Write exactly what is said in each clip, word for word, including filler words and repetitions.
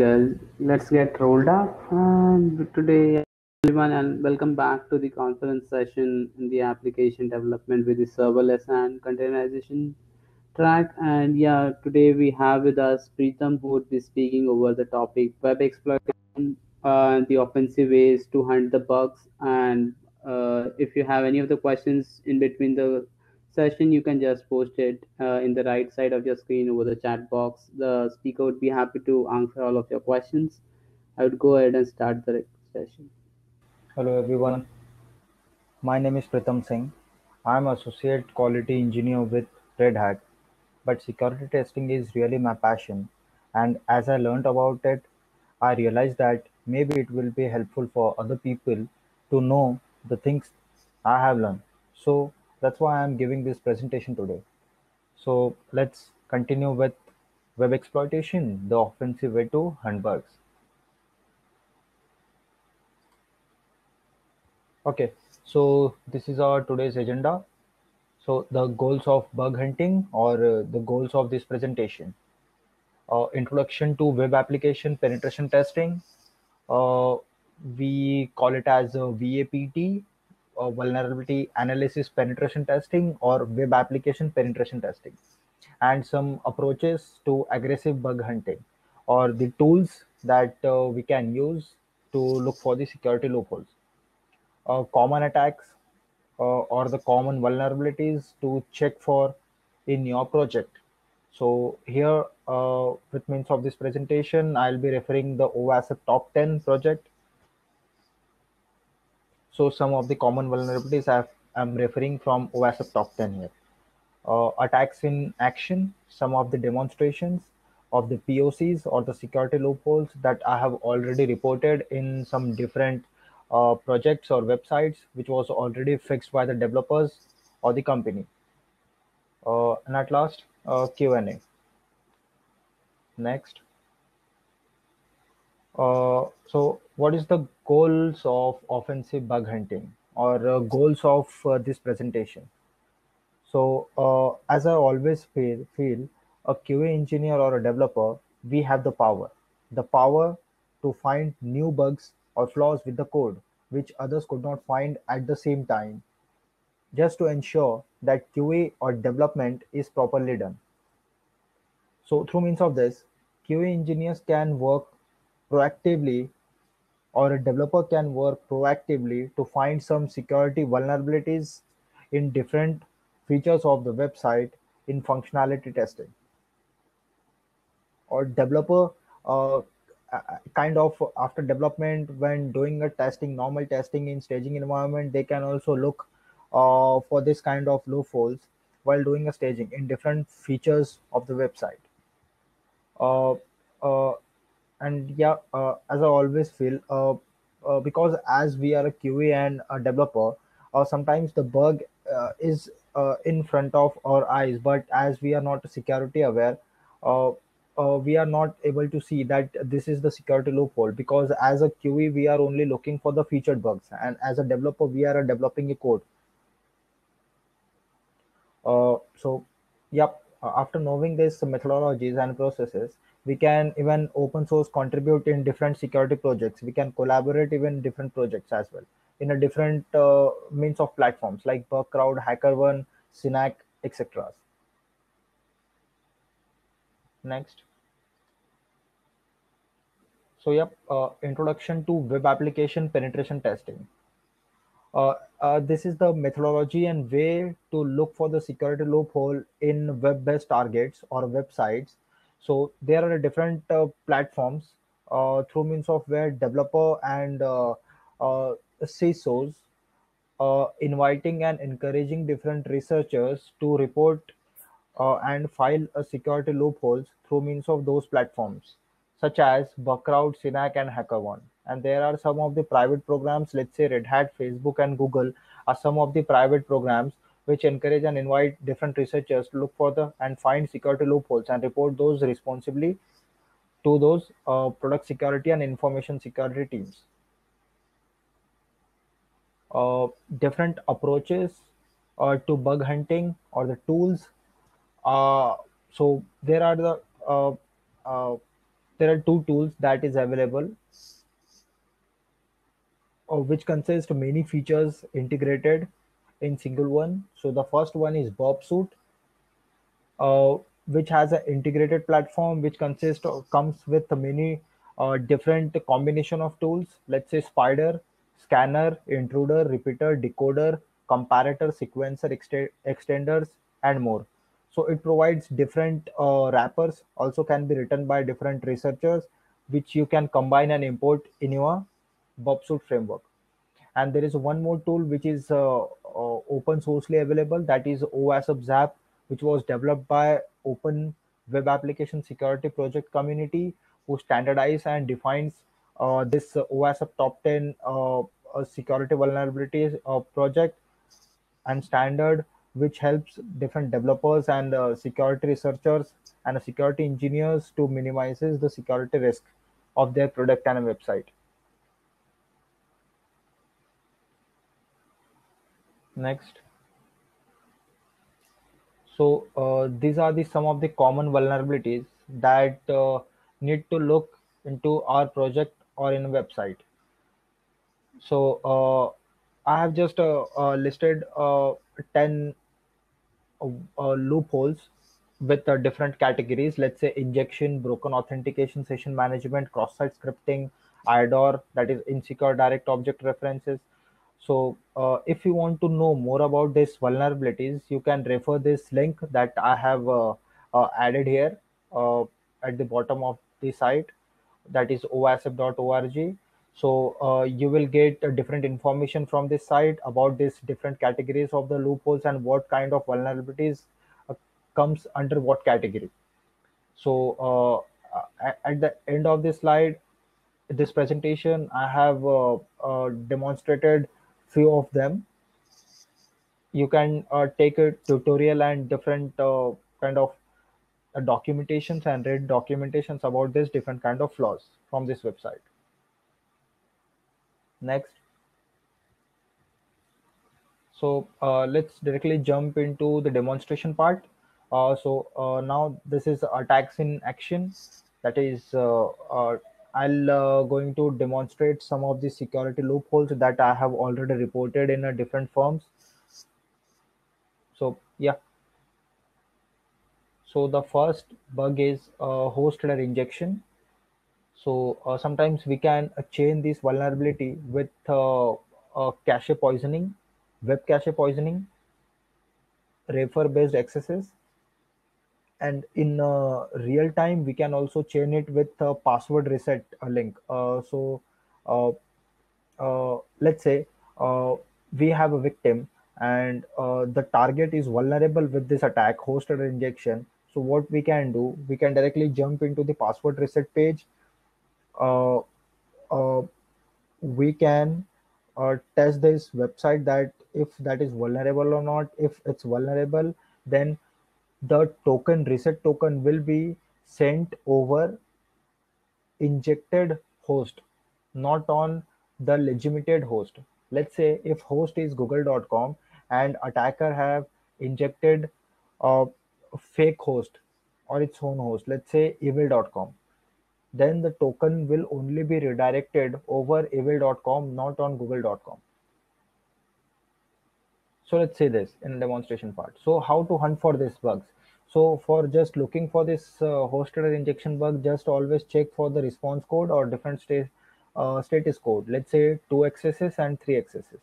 Well, let's get rolled up. And today, everyone, and welcome back to the conference session in the application development with the serverless and containerization track. And yeah, today we have with us Preetham, who would be speaking over the topic web exploitation, uh, the offensive ways to hunt the bugs. And uh, if you have any of the questions in between the session, you can just post it uh, in the right side of your screen over the chat box. The speaker would be happy to answer all of your questions. I would go ahead and start the session. Hello everyone, my name is Pritam Singh. I am Associate Quality Engineer with Red Hat, but security testing is really my passion. And as I learned about it, I realized that maybe it will be helpful for other people to know the things I have learned. So that's why I am giving this presentation today. So let's continue with web exploitation, the offensive way to hunt bugs. Okay, so this is our today's agenda. So the goals of bug hunting or uh, the goals of this presentation. Uh, introduction to web application penetration testing. Uh, we call it as a V A P T, uh, vulnerability analysis penetration testing or web application penetration testing. And some approaches to aggressive bug hunting or the tools that uh, we can use to look for the security loopholes, uh, common attacks uh, or the common vulnerabilities to check for in your project. So here, uh, with means of this presentation, I'll be referring the OWASP top ten project. So some of the common vulnerabilities I've, I'm referring from OWASP top ten here. Uh, attacks in action, some of the demonstrations of the P O Cs or the security loopholes that I have already reported in some different uh, projects or websites, which was already fixed by the developers or the company. Uh, and at last, uh, Q and A. Next. Uh, so what is the goals of offensive bug hunting or uh, goals of uh, this presentation? So, uh, as I always feel, feel a Q A engineer or a developer, we have the power, the power to find new bugs or flaws with the code, which others could not find at the same time, just to ensure that Q A or development is properly done. So, through means of this, Q A engineers can work proactively or a developer can work proactively to find some security vulnerabilities in different features of the website in functionality testing. Or developer uh, uh, kind of after development when doing a testing, normal testing in staging environment, they can also look uh, for this kind of loopholes while doing a staging in different features of the website. Uh, uh, and yeah, uh, as I always feel, uh, uh, because as we are a Q A and a developer, uh, sometimes the bug uh, is uh, in front of our eyes, but as we are not security aware, uh, uh, we are not able to see that this is the security loophole, because as a Q A we are only looking for the featured bugs, and as a developer we are uh, developing a code. Uh, so, yep. uh, After knowing these methodologies and processes, we can even open source contribute in different security projects. We can collaborate even different projects as well in a different uh, means of platforms like Bugcrowd, HackerOne, Synac, et cetera. Next. So, yep. Uh, introduction to web application penetration testing. Uh, uh, this is the methodology and way to look for the security loophole in web-based targets or websites. So there are different uh, platforms uh, through means of where developer and uh, uh, C I S Os uh, inviting and encouraging different researchers to report uh, and file a security loopholes through means of those platforms, such as Bugcrowd, Synac, and HackerOne. And there are some of the private programs, let's say Red Hat, Facebook, and Google are some of the private programs which encourage and invite different researchers to look for the and find security loopholes and report those responsibly to those uh, product security and information security teams. Uh, different approaches uh, to bug hunting or the tools. Uh, so there are the uh, uh, there are two tools that is available, uh, which consist many features integrated in single one. So the first one is Bob Suite, uh, which has an integrated platform which consists of, comes with many uh, different combination of tools. Let's say Spider, Scanner, Intruder, Repeater, Decoder, Comparator, Sequencer, ext- Extenders, and more. So it provides different uh, wrappers, also can be written by different researchers, which you can combine and import in your Bob Suite framework. And there is one more tool which is uh, uh, open sourcely available, that is OWASP Zap, which was developed by Open Web Application Security Project community, who standardize and defines uh, this uh, OWASP top ten uh, uh, security vulnerabilities uh, project and standard, which helps different developers and uh, security researchers and security engineers to minimizes the security risk of their product and website. Next. So uh, these are the some of the common vulnerabilities that uh, need to look into our project or in a website. So uh, I have just uh, uh, listed uh, ten uh, uh, loopholes with uh, different categories. Let's say injection, broken authentication, session management, cross-site scripting, I D O R, that is insecure direct object references. So uh, if you want to know more about these vulnerabilities, you can refer this link that I have uh, uh, added here uh, at the bottom of the site, that is OWASP dot org. So uh, you will get uh, different information from this site about these different categories of the loopholes and what kind of vulnerabilities uh, comes under what category. So uh, a- at the end of this slide, this presentation, I have uh, uh, demonstrated few of them. You can uh, take a tutorial and different uh, kind of uh, documentations and read documentations about this different kind of flaws from this website. Next. So uh, let's directly jump into the demonstration part. Uh, so uh, now this is attacks in action. That is, uh, uh, I'll uh, going to demonstrate some of the security loopholes that I have already reported in a different firms. So yeah, so the first bug is uh, host header injection. So uh, sometimes we can uh, chain this vulnerability with uh, uh, cache poisoning, web cache poisoning, refer based accesses, and in uh, real time we can also chain it with a password reset uh, link. Uh, so uh, uh, let's say uh, we have a victim, and uh, the target is vulnerable with this attack hosted injection. So what we can do, we can directly jump into the password reset page. uh, uh, we can uh, test this website that if that is vulnerable or not. If it's vulnerable, then the token reset token will be sent over injected host, not on the legitimate host. Let's say if host is google dot com and attacker have injected a fake host or its own host, let's say evil dot com, then the token will only be redirected over evil dot com, not on google dot com. So let's say this in demonstration part. So how to hunt for these bugs? So for just looking for this uh, hosted injection bug, just always check for the response code or different state uh, status code. Let's say two accesses and three accesses.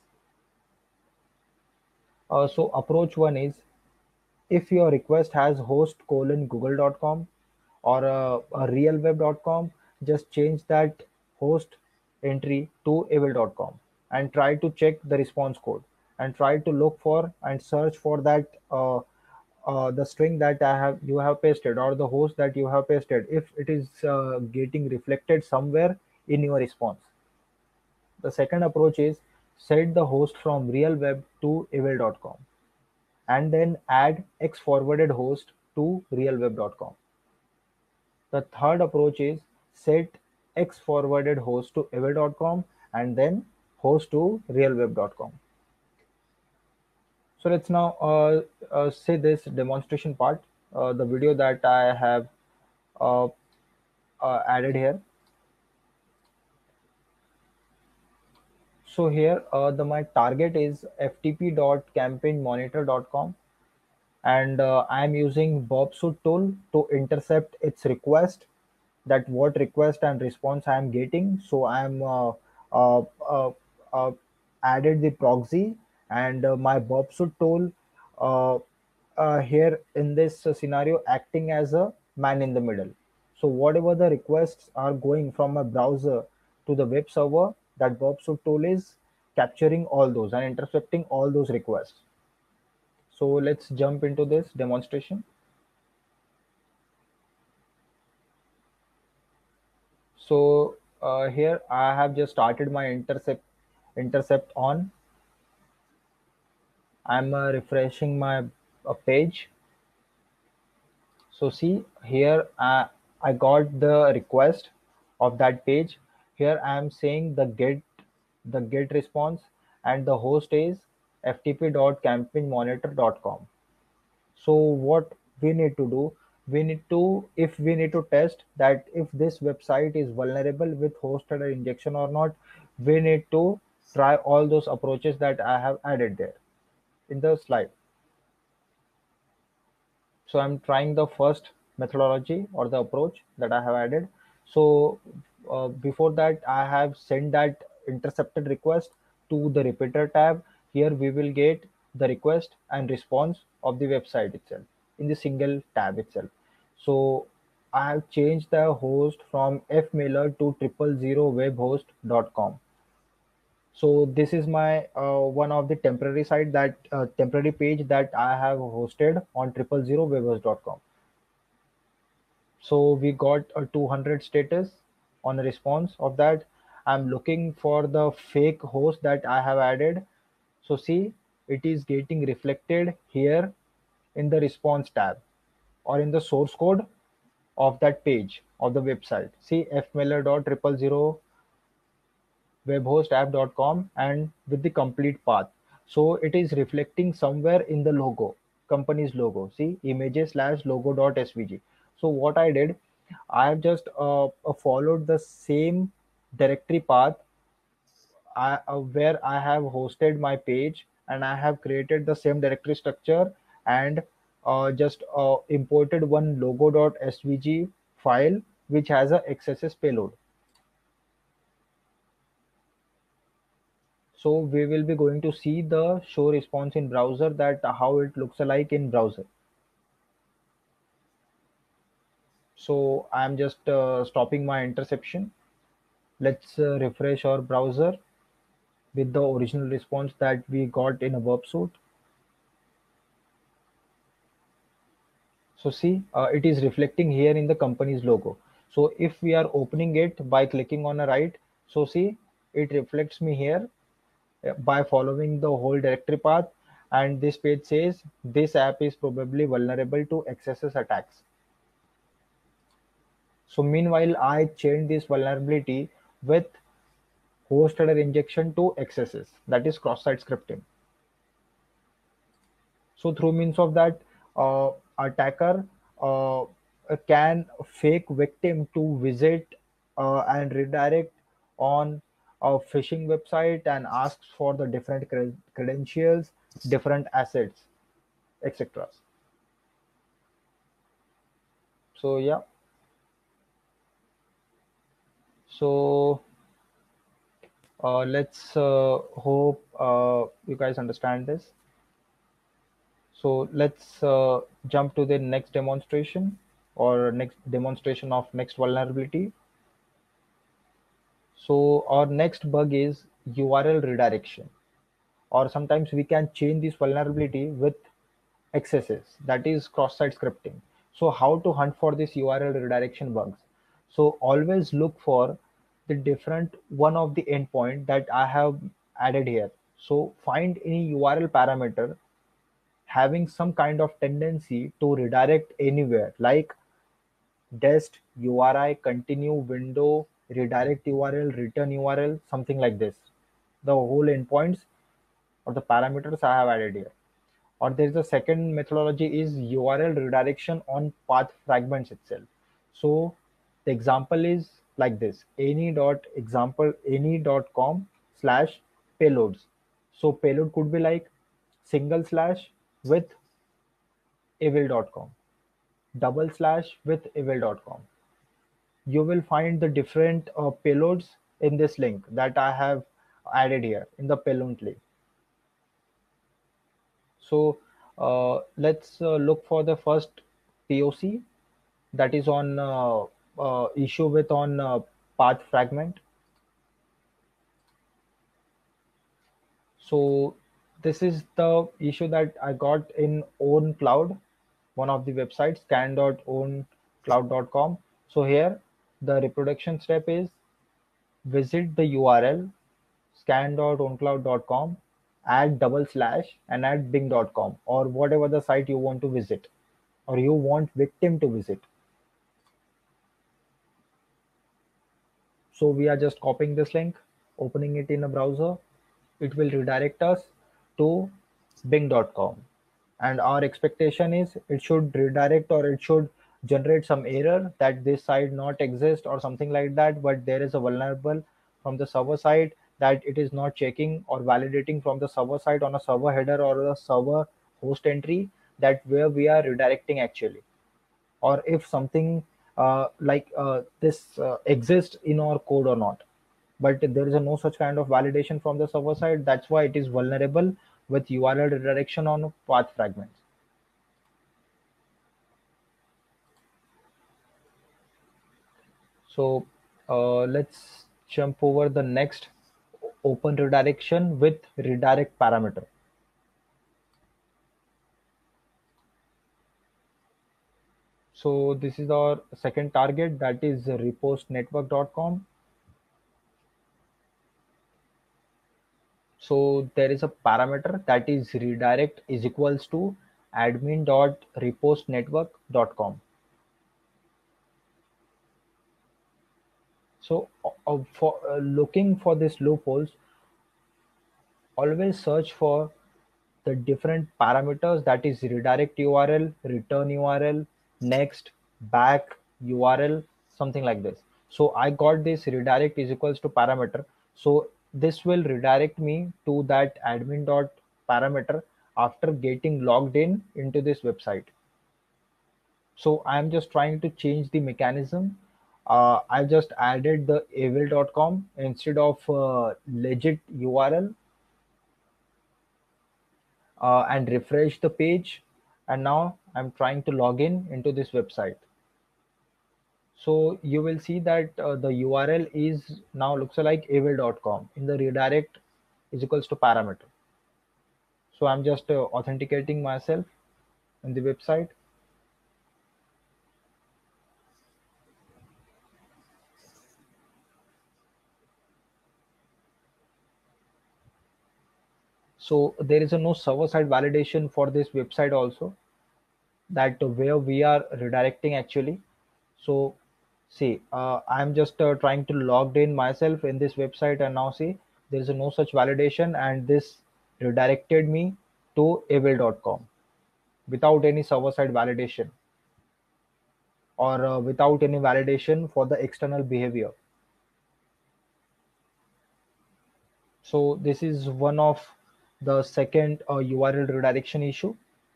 Uh, so approach one is, if your request has host colon google dot com or uh, a realweb dot com, just change that host entry to evil dot com and try to check the response code and try to look for and search for that uh, uh, the string that I have you have pasted or the host that you have pasted, if it is uh, getting reflected somewhere in your response. The second approach is, set the host from realweb to evil dot com and then add X forwarded host to realweb dot com. The third approach is, set X forwarded host to evil dot com and then host to realweb dot com. So let's now uh, uh, say this demonstration part, uh, the video that I have uh, uh, added here. So here uh, the my target is f t p dot campaign monitor dot com, and uh, I am using Bobsuit tool to intercept its request, that what request and response I am getting. So I am uh, uh, uh, uh, added the proxy, and uh, my Bobsuit tool uh, uh, here in this uh, scenario acting as a man in the middle. So whatever the requests are going from my browser to the web server, that Bobsuit tool is capturing all those and intercepting all those requests. So let's jump into this demonstration. So uh, here I have just started my intercept intercept on. I'm uh, refreshing my uh, page. So see here uh, I got the request of that page. Here I am saying the get the get response, and the host is f t p dot campaign monitor dot com. So what we need to do, we need to, if we need to test that if this website is vulnerable with host header injection or not, we need to try all those approaches that I have added there in the slide. So I'm trying the first methodology or the approach that I have added. So uh, before that, I have sent that intercepted request to the repeater tab. Here we will get the request and response of the website itself in the single tab itself. So I have changed the host from fmailer to triple zero webhost dot com. So this is my uh, one of the temporary site, that uh, temporary page that I have hosted on triple zero webhost dot com. So we got a two hundred status on a response of that. I'm looking for the fake host that I have added. So see, it is getting reflected here in the response tab or in the source code of that page of the website. See fmailer dot triple zero webhost app dot com, and with the complete path. So it is reflecting somewhere in the logo, company's logo. See images slash logo dot svg. So what I did, I have just uh, uh, followed the same directory path I, uh, where I have hosted my page, and I have created the same directory structure, and uh, just uh, imported one logo dot svg file which has a X S S payload. So we will be going to see the show response in browser, that how it looks like in browser. So I'm just uh, stopping my interception. Let's uh, refresh our browser with the original response that we got in a Bobsuit. So see, uh, it is reflecting here in the company's logo. So if we are opening it by clicking on a right, so see, it reflects me here uh, by following the whole directory path, and this page says this app is probably vulnerable to X S S attacks. So meanwhile, I changed this vulnerability with host header injection to X S S, that is cross-site scripting. So through means of that, uh, attacker uh, can fake victim to visit uh, and redirect on a phishing website and asks for the different cred- credentials, different assets, et cetera. So yeah, so uh, let's uh, hope uh, you guys understand this. So let's uh, jump to the next demonstration, or next demonstration of next vulnerability. So our next bug is U R L redirection, or sometimes we can change this vulnerability with X S S, that is cross-site scripting. So how to hunt for this U R L redirection bugs? So always look for the different one of the endpoint that I have added here. So find any U R L parameter having some kind of tendency to redirect anywhere, like dest, U R I, continue, window, redirect U R L, return U R L, something like this. The whole endpoints or the parameters I have added here. Or there is a second methodology is U R L redirection on path fragments itself. So The example is like this: any dot example any dot com slash payloads. So payload could be like single slash with evil dot com, double slash with evil dot com. You will find the different uh, payloads in this link that I have added here in the payload link. So uh, let's uh, look for the first P O C, that is on uh, uh, issue with on uh, path fragment. So this is the issue that I got in Own Cloud, one of the websites, scan dot own cloud dot com. So here the reproduction step is visit the U R L scan dot own cloud dot com, add double slash and add bing dot com or whatever the site you want to visit or you want victim to visit. So we are just copying this link, opening it in a browser. It will redirect us to bing dot com. And our expectation is it should redirect or it should generate some error that this site not exist or something like that, but there is a vulnerable from the server side that it is not checking or validating from the server side on a server header or a server host entry that where we are redirecting actually, or if something uh, like uh, this uh, exists in our code or not, but there is a no such kind of validation from the server side. That's why it is vulnerable with U R L redirection on path fragments. So uh, let's jump over the next open redirection with redirect parameter. So this is our second target, that is repost network dot com. So there is a parameter that is redirect is equals to admin dot repost network dot com. So uh, for uh, looking for these loopholes, always search for the different parameters, that is redirect U R L, return U R L, next, back U R L, something like this. So I got this redirect is equals to parameter. So this will redirect me to that admin dot parameter after getting logged in into this website. So I'm just trying to change the mechanism. Uh, I've just added the evil dot com instead of uh, legit U R L uh, and refresh the page. And now I'm trying to log in into this website. So you will see that uh, the U R L is now looks like evil dot com in the redirect is equals to parameter. So I'm just uh, authenticating myself in the website. So there is a no server side validation for this website also, that where we are redirecting actually. So see, uh, I'm just uh, trying to logged in myself in this website, and now see there is no such validation, and this redirected me to evil dot com without any server side validation or uh, without any validation for the external behavior. So this is one of the second uh, U R L redirection issue.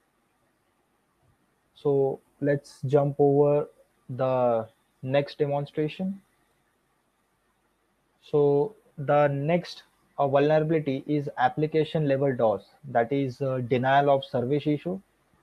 So let's jump over the next demonstration. So the next uh, vulnerability is application level DOS, that is uh, denial of service issue.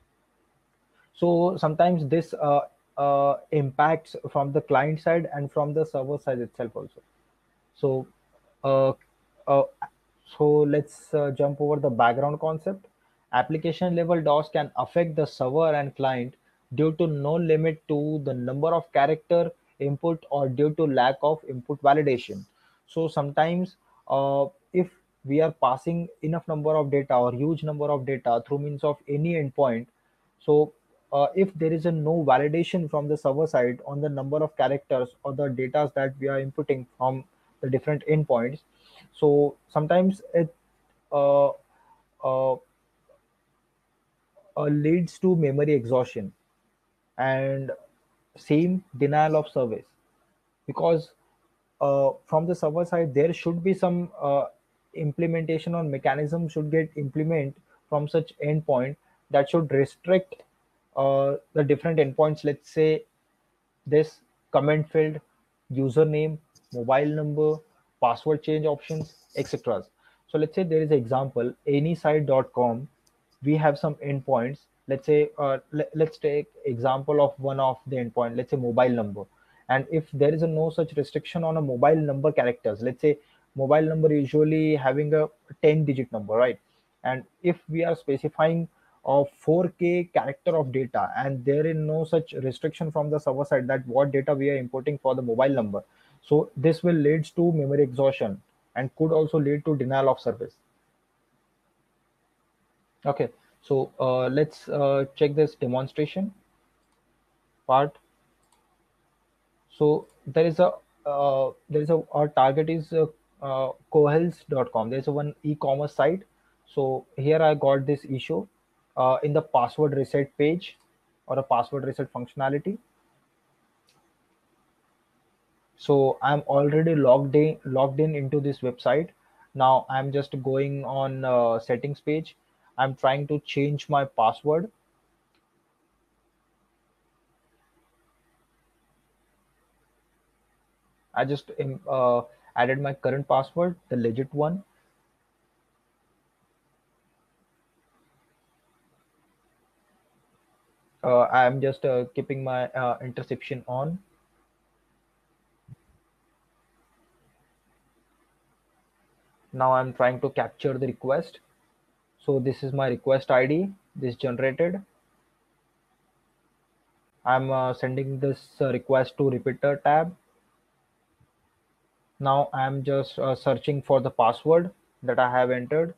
So sometimes this uh, uh, impacts from the client side and from the server side itself also. So uh, uh, so let's uh, jump over the background concept. Application level DOS can affect the server and client due to no limit to the number of character input or due to lack of input validation. So sometimes uh, if we are passing enough number of data or huge number of data through means of any endpoint, so uh, if there is a no validation from the server side on the number of characters or the data that we are inputting from the different endpoints, so sometimes it uh, uh, uh, leads to memory exhaustion and same denial of service. because uh, from the server side there should be some uh, implementation or mechanism should get implement from such endpoint that should restrict uh, the different endpoints. Let's say this comment field, username, mobile number, password change options, et cetera. So let's say there is an example, anysite dot com. We have some endpoints. Let's say uh, let, let's take example of one of the endpoint. Let's say mobile number. And if there is a no such restriction on a mobile number characters, let's say mobile number usually having a ten digit number, right? And if we are specifying of four K character of data and there is no such restriction from the server side that what data we are importing for the mobile number, so this will leads to memory exhaustion and could also lead to denial of service. Okay, so uh, let's uh, check this demonstration part. So there is a uh, there is a our target is uh, uh, cohels dot com. There's a one e-commerce site. So here I got this issue uh, in the password reset page or a password reset functionality. So I'm already logged in logged in into this website. Now I'm just going on uh, settings page. I'm trying to change my password. I just um, uh, added my current password, the legit one. uh, I'm just uh, keeping my uh, interception on. Now I'm trying to capture the request. So this is my request I D, this generated. I'm uh, sending this uh, request to repeater tab. Now I'm just uh, searching for the password that I have entered.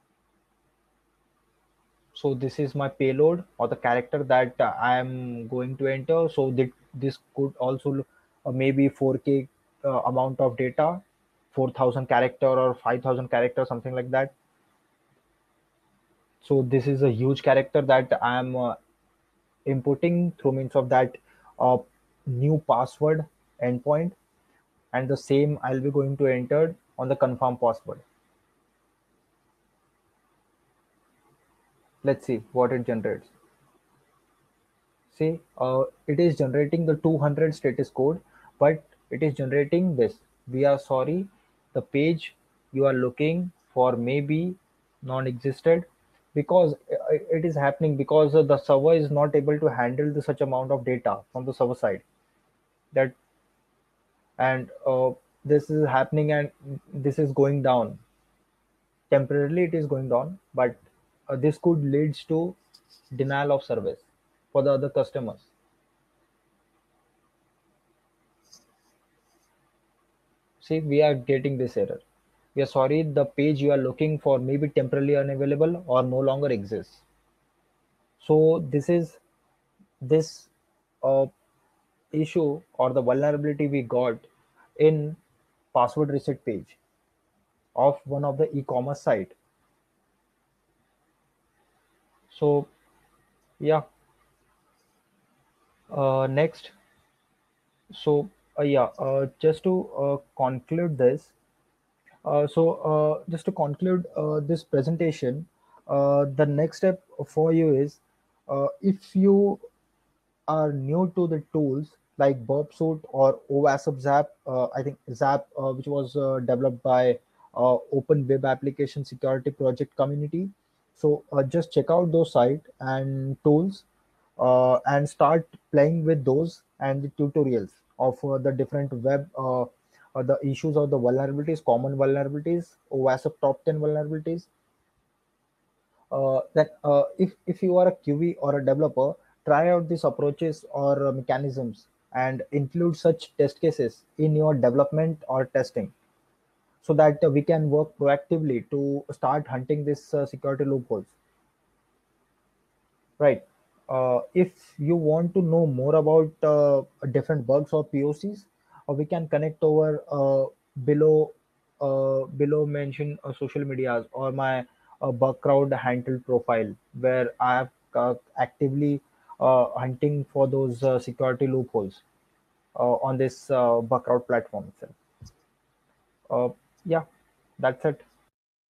So this is my payload or the character that uh, I am going to enter. So that this could also uh, maybe four K uh, amount of data, four thousand character or five thousand character, something like that. So this is a huge character that I am uh, inputting through means of that uh, new password endpoint, and the same I'll be going to enter on the confirm password. Let's see what it generates. See, uh, it is generating the two hundred status code, but it is generating this. We are sorry, the page you are looking for may be non-existed, because uh, it is happening because uh, the server is not able to handle the such amount of data from the server side. That and uh, this is happening and this is going down. Temporarily, it is going down, but uh, this could leads to denial of service for the other customers. See, we are getting this error. We are sorry, the page you are looking for may be temporarily unavailable or no longer exists. So this is this uh, issue or the vulnerability we got in password reset page of one of the e-commerce site. So yeah, uh, next. So uh, yeah, uh, just to uh, conclude this, Uh, so uh, just to conclude uh, this presentation, uh, the next step for you is uh, if you are new to the tools like Burpsuit or OWASP Zap, uh, I think Zap, uh, which was uh, developed by uh, Open Web Application Security Project community. So uh, just check out those site and tools uh, and start playing with those and the tutorials of uh, the different web uh, uh, the issues of the vulnerabilities, common vulnerabilities, OWASP top ten vulnerabilities. Uh, that uh, if, if you are a Q A or a developer, try out these approaches or uh, mechanisms and include such test cases in your development or testing so that uh, we can work proactively to start hunting these uh, security loopholes. Right. Uh, if you want to know more about uh, different bugs or P O Cs, uh, we can connect over uh, below uh, below mention uh, social medias or my uh, bug crowd handle profile where I have uh, actively uh, hunting for those uh, security loopholes. uh, on this uh, Buckout platform itself. Uh, yeah, that's it.